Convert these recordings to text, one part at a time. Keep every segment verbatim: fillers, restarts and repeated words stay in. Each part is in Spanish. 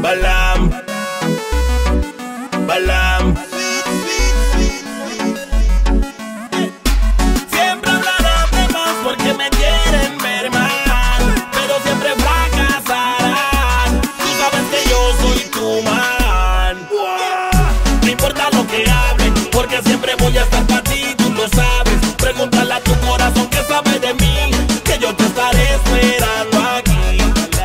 Balam, Balam. Siempre hablarán de más porque me quieren ver mal, pero siempre fracasarán. Tú sabes que yo soy tu man. No importa lo que hablen, porque siempre voy a estar para ti, tú lo sabes. Pregúntale a tu corazón que sabe de mí, que yo te estaré esperando aquí.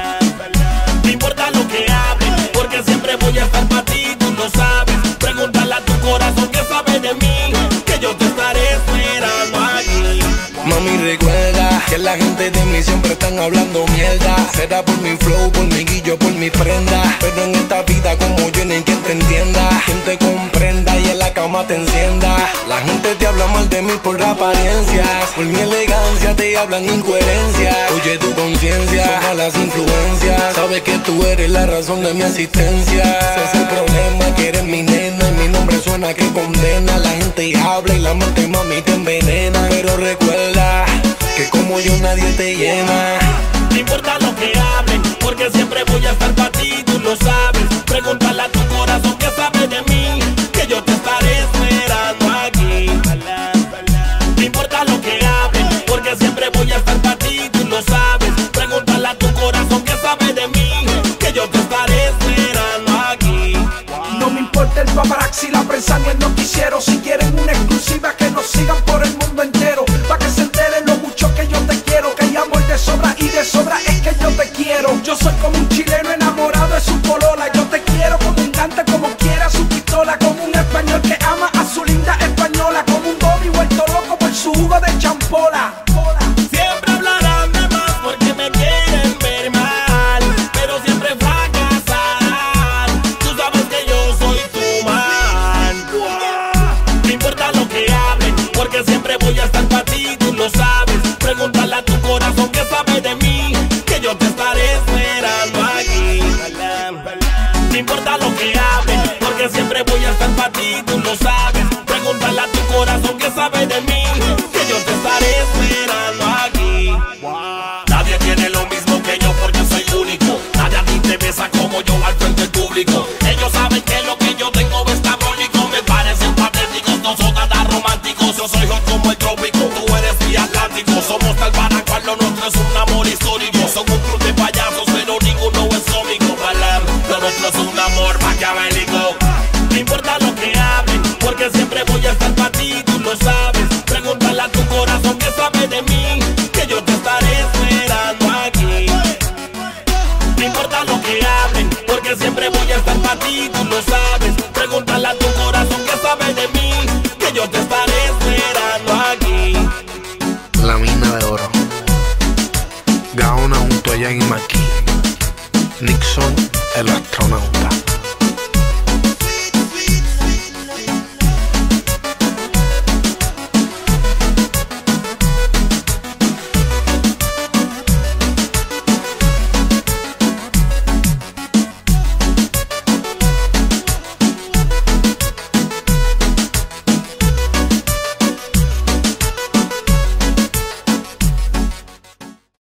No importa lo que hablen, porque siempre voy a estar para ti, tú lo sabes. Pregúntale a tu corazón que sabe de mí, que yo te estaré esperando aquí. Mami, recuerda que la gente de mí siempre están hablando mierda. Será por mi flow, por mi guillo, por mi prenda, pero en esta vida como yo ni quien te entienda, quien te comprenda y en la cama te encienda. La gente te habla mal de mí por apariencias, por mi elegancia te hablan incoherencias. Oye, tu conciencia, son malas influencias. Sabes que tú eres la razón de mi asistencia. Ese es el problema, que eres mi nena y mi nombre suena que condena. La gente habla y la mente mami te envenena, pero recuerda que como yo nadie te llena. No importa lo que hablen, porque siempre voy a estar para ti, tú lo sabes. Pregúntale a tu corazón que sabe de mí, que yo te estaré esperando aquí. No importa lo que hablen, porque siempre voy a estar para ti, tú lo sabes. Pregúntale a tu corazón que sabe de mí, que yo te estaré esperando aquí. No me importa el paparazzi, la prensa ni el noticiero. Si quieren una exclusiva que nos sigan por el mundo entero, pa' que se enteren lo mucho que yo te quiero. Que hay amor de sobra y de sobra es que yo te quiero. Yo soy como un chileno enamorado de su polola. Yo te quiero como un gante, como quiera su pistola. Como un español que ama a su linda española. Como un Bobby vuelto loco por su jugo de champola. Siempre hablarán de más porque me quieren ver mal, pero siempre fracasarán. Tú sabes que yo soy tu man. No importa lo que hablen, porque siempre voy a estar para ti, tú lo sabes. Pregúntale a tu corazón que sabe de mí, que yo te estaré esperando aquí. No importa lo que hablen, porque siempre voy a estar para ti, tú lo sabes. Pregúntale a tu corazón que sabe de mí, que yo te estaré esperando aquí. Nadie tiene lo mismo que yo porque soy único. Nadie a ti te besa como yo al frente del público.